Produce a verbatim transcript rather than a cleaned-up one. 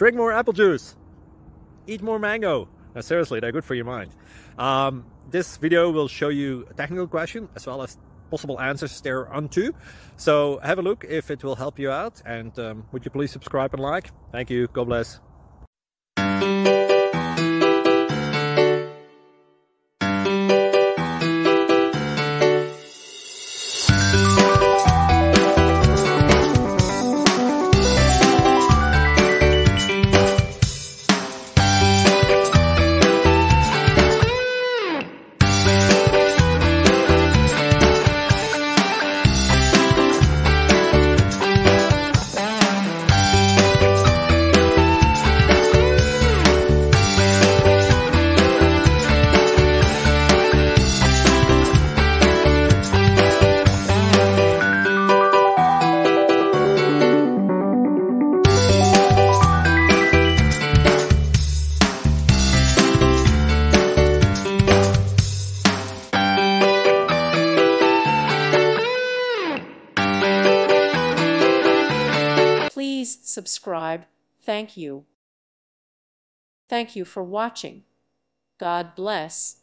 drink more apple juice, eat more mango. Now, seriously, they're good for your mind. Um, this video will show you a technical question as well as possible answers thereunto. So have a look if it will help you out, and um, would you please subscribe and like? Thank you. God bless. Please subscribe. Thank you. Thank you for watching. God bless.